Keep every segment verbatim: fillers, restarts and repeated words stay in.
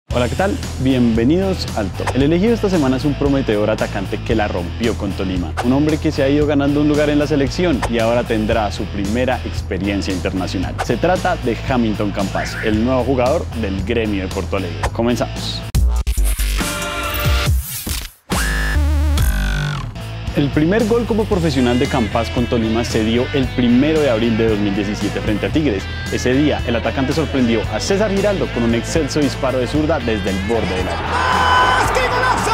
Hola, ¿qué tal? Bienvenidos al Top. El elegido esta semana es un prometedor atacante que la rompió con Tolima. Un hombre que se ha ido ganando un lugar en la selección y ahora tendrá su primera experiencia internacional. Se trata de Hamilton Campas, el nuevo jugador del Gremio de Porto Alegre. Comenzamos. El primer gol como profesional de Campas con Tolima se dio el primero de abril de dos mil diecisiete frente a Tigres. Ese día, el atacante sorprendió a César Giraldo con un excelso disparo de zurda desde el borde del área. ¡Qué golazo!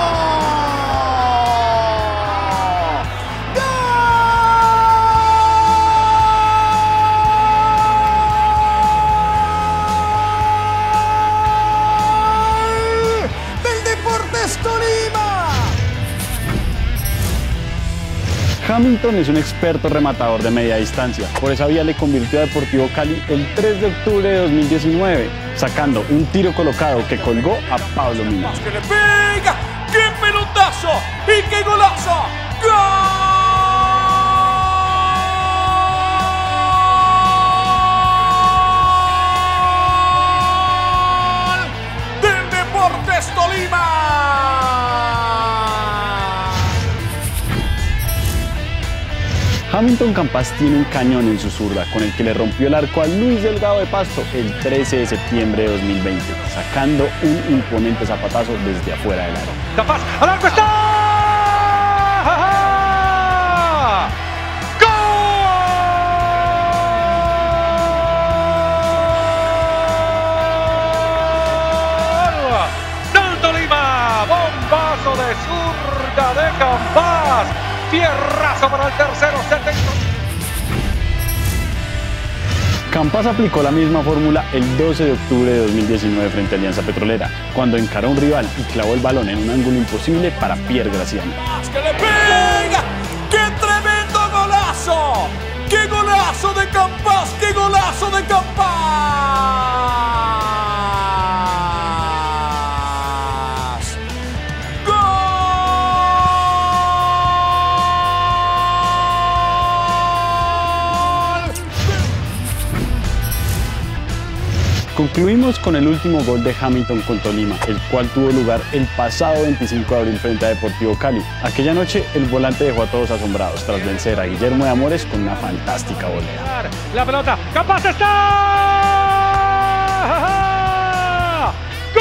¡Gol del Deportes Tolima! Hamilton es un experto rematador de media distancia. Por esa vía le convirtió a Deportivo Cali el tres de octubre de dos mil diecinueve, sacando un tiro colocado que colgó a Pablo Mina. ¡Que le pega! ¡Qué pelotazo! ¡Y qué golazo! ¡Gol del Deportes Tolima! Hamilton Campas tiene un cañón en su zurda con el que le rompió el arco a Luis Delgado de Pasto el trece de septiembre de dos mil veinte, sacando un imponente zapatazo desde afuera del área. Campas, al arco está. ¡Gol! ¡Del Tolima! ¡Bombazo de zurda de Campas! ¡Fierrazo para el tercero! setenta. Campas aplicó la misma fórmula el doce de octubre de dos mil diecinueve frente a Alianza Petrolera, cuando encaró a un rival y clavó el balón en un ángulo imposible para Pierre Graciano. ¡Que le pega! ¡Qué tremendo golazo! ¡Qué golazo de Campas! ¡Qué golazo de Campas! Concluimos con el último gol de Hamilton con Tolima, el cual tuvo lugar el pasado veinticinco de abril frente a Deportivo Cali. Aquella noche el volante dejó a todos asombrados tras vencer a Guillermo de Amores con una fantástica volea. La pelota, Campas está. ¡Gol!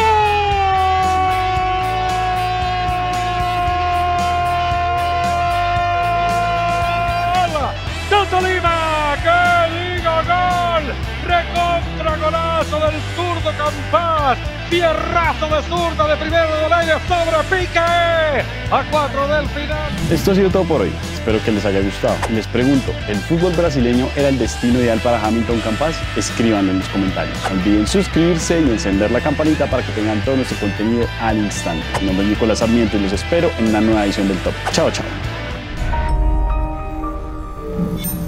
¡Del Tolima! ¡Que diga gol! ¡Recontra golazo del zurdo Campas! ¡Fierrazo de zurda de primero del aire sobre Pique! A cuatro del final. Esto ha sido todo por hoy. Espero que les haya gustado. Y les pregunto, ¿el fútbol brasileño era el destino ideal para Hamilton Campas? Escríbanlo en los comentarios. No olviden suscribirse y encender la campanita para que tengan todo nuestro contenido al instante. Mi nombre es Nicolás Sarmiento y los espero en una nueva edición del Top. Chao, chao.